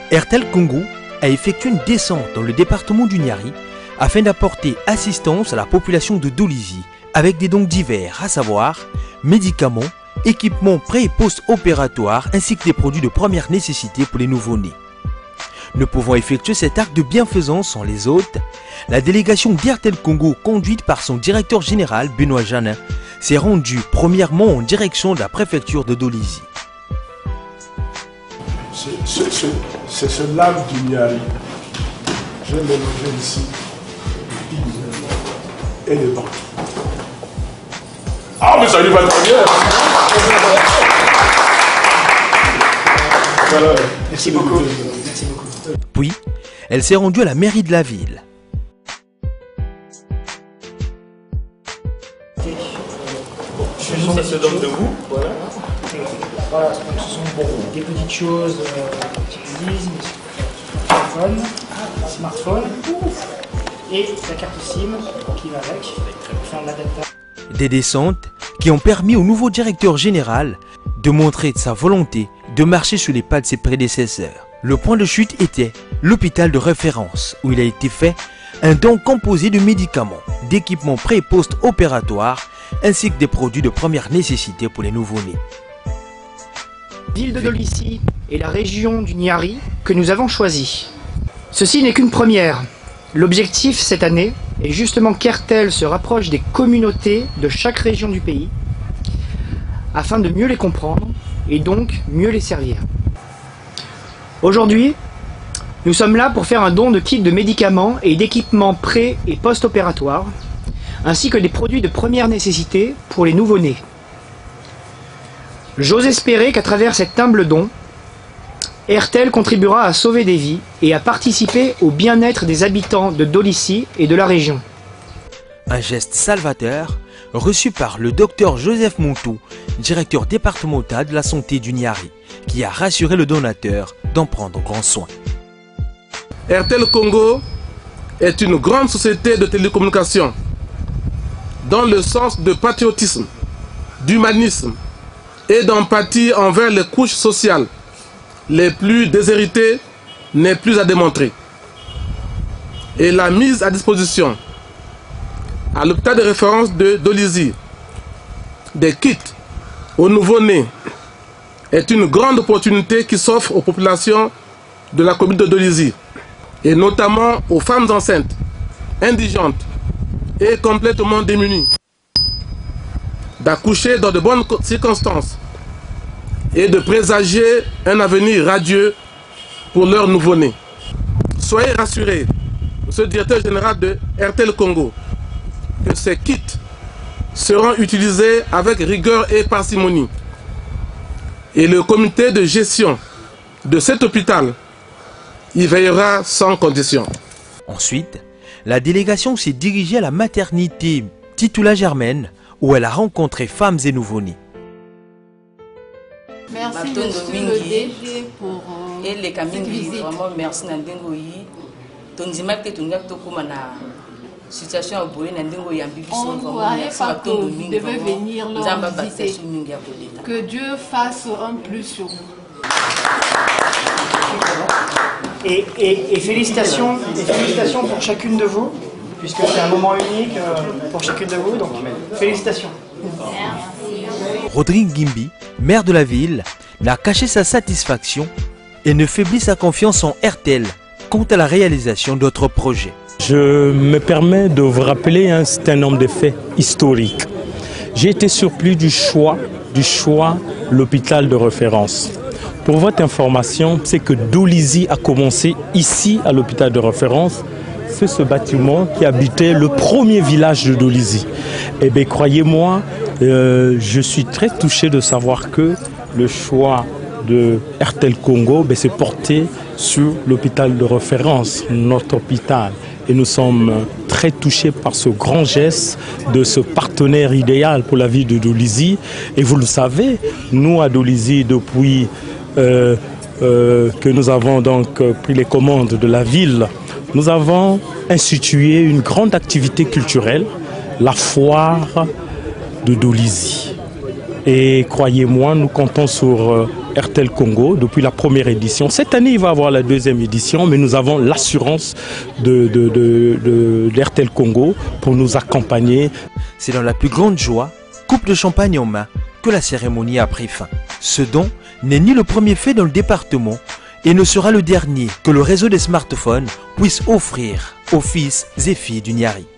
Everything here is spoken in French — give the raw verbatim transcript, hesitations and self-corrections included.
Airtel Congo a effectué une descente dans le département du Niari afin d'apporter assistance à la population de Dolisie avec des dons divers, à savoir médicaments, équipements pré- et post-opératoires ainsi que des produits de première nécessité pour les nouveau-nés. Ne pouvant effectuer cet acte de bienfaisance sans les hôtes, la délégation d'Airtel Congo, conduite par son directeur général Benoît Janin, s'est rendue premièrement en direction de la préfecture de Dolisie. C'est ce lac du Niari. J'ai mélangé ici et le banc. Ah, mais ça lui va très bien! Voilà. Merci beaucoup. Merci beaucoup. Puis, elle s'est rendue à la mairie de la ville. Ça se donne debout. Voilà. Voilà, donc ce sont bon, des petites choses euh, qui vous disent, smartphone, smartphone, et la carte SIM qui va avec, enfin l'adaptateur. Des descentes qui ont permis au nouveau directeur général de montrer sa volonté de marcher sur les pas de ses prédécesseurs. Le point de chute était l'hôpital de référence où il a été fait un don composé de médicaments, d'équipements pré- et post-opératoires ainsi que des produits de première nécessité pour les nouveau-nés. L'île de Dolisie et la région du Niari que nous avons choisi. Ceci n'est qu'une première. L'objectif cette année est justement qu'Airtel se rapproche des communautés de chaque région du pays afin de mieux les comprendre et donc mieux les servir. Aujourd'hui, nous sommes là pour faire un don de kits de médicaments et d'équipements pré- et post-opératoires ainsi que des produits de première nécessité pour les nouveau-nés. J'ose espérer qu'à travers cet humble don, Airtel contribuera à sauver des vies et à participer au bien-être des habitants de Dolisie et de la région. Un geste salvateur reçu par le docteur Joseph Montou, directeur départemental de la santé du Niari, qui a rassuré le donateur d'en prendre grand soin. Airtel Congo est une grande société de télécommunications dans le sens de patriotisme, d'humanisme et d'empathie envers les couches sociales les plus déshéritées n'est plus à démontrer. Et la mise à disposition à l'hôpital de référence de Dolisie des kits aux nouveau-nés est une grande opportunité qui s'offre aux populations de la commune de Dolisie et notamment aux femmes enceintes, indigentes et complètement démunies d'accoucher dans de bonnes circonstances et de présager un avenir radieux pour leurs nouveau-nés. Soyez rassurés, monsieur le directeur général de Airtel Congo, que ces kits seront utilisés avec rigueur et parcimonie. Et le comité de gestion de cet hôpital y veillera sans condition. Ensuite, La délégation s'est dirigée à la maternité Titula Germaine où elle a rencontré femmes et nouveau-nés. Merci monsieur le D G pour euh, et les cette visite. vraiment merci Nandingoyi. Tonzima que tunga tokuma na situation à Boye Nandingoyi en bibi. On ne croirait pas que vous devez venir leur visiter. Que Dieu fasse un plus sur vous. Et, et, et, félicitations, et félicitations pour chacune de vous, puisque c'est un moment unique euh, pour chacune de vous, donc félicitations. Rodrigue Gimbi, maire de la ville, n'a caché sa satisfaction et ne faiblit sa confiance en Airtel quant à la réalisation d'autres projets. Je me permets de vous rappeler un certain nombre de faits historiques. J'ai été surpris du choix, du choix l'hôpital de référence. Pour votre information, c'est que Dolisie a commencé ici à l'hôpital de référence. C'est ce bâtiment qui habitait le premier village de Dolisie. Et bien croyez-moi, euh, je suis très touché de savoir que le choix de Airtel Congo s'est porté sur l'hôpital de référence, notre hôpital. Et nous sommes très touchés par ce grand geste de ce partenaire idéal pour la vie de Dolisie. Et vous le savez, nous à Dolisie, depuis euh, euh, que nous avons donc pris les commandes de la ville, nous avons institué une grande activité culturelle, la foire de Dolisie. Et croyez-moi, nous comptons sur euh, RTL Congo depuis la première édition. Cette année, il va y avoir la deuxième édition, mais nous avons l'assurance de, de, de, de, de RTL Congo pour nous accompagner. C'est dans la plus grande joie, coupe de champagne en main, que la cérémonie a pris fin. Ce don n'est ni le premier fait dans le département et ne sera le dernier que le réseau des smartphones puisse offrir aux fils et filles du Niari.